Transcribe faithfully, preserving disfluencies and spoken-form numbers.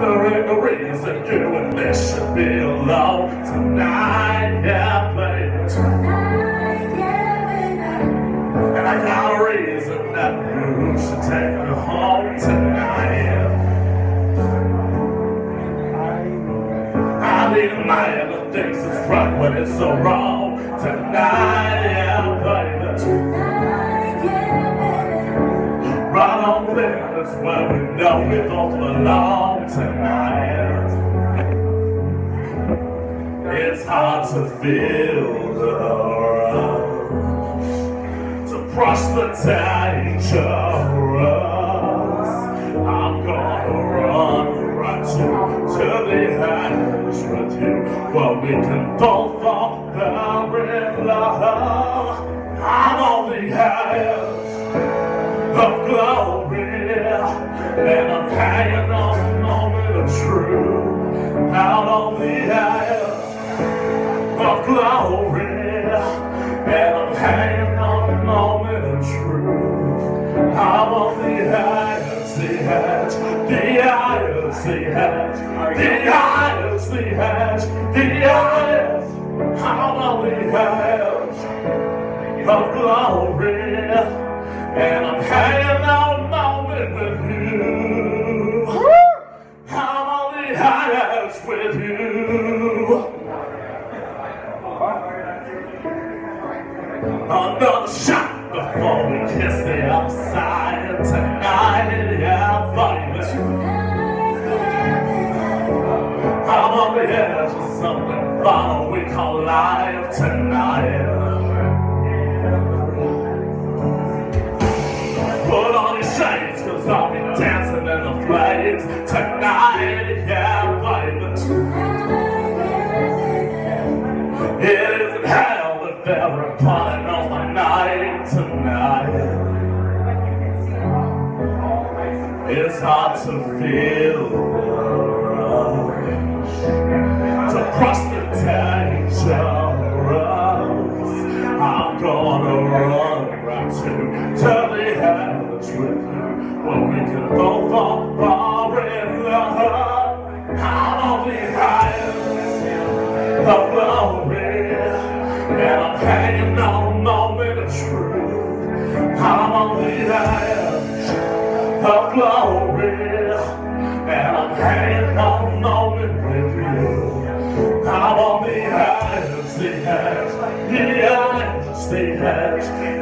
There ain't no reason you and me should be alone tonight, yeah, baby. Tonight, yeah, baby. And I got a reason that you should take me home tonight. I need a man that thinks it's right when it's so wrong tonight, yeah, baby. Tonight, yeah, baby. Right on there, that's where we know we both belong tonight. It's hard to feel the rush, to brush the dangerous. I'm gonna run right to, to the edge with you, where we can both fall down in love. I'm on the edge of glory, and I'm hanging on a moment of truth. Out on the edge of glory, and I'm hanging on a moment of truth. I'm on the edge, the edge, the edge, the edge, the edge, the edge, the edge. I'm on the edge of glory, and I'm hanging on a moment with you. I'm on the highest with you. Another shot before we kiss the outside tonight, yeah, baby. I'm on the edge of something final we call life tonight. Put on your shades, cause I'll be dancing in the flames tonight, yeah, baby. It isn't hell if they're partying on my night tonight. It's hard to feel the rush, to cross the dangerous. I'm gonna run right to, to the edge with you, where we can both fall far in love. I'm on the highest of glory, and I'm hanging on a moment of truth. I'm on the edge of glory, and I'm hanging on a moment with you. I'm on the edge, the edge, the edge, the edge.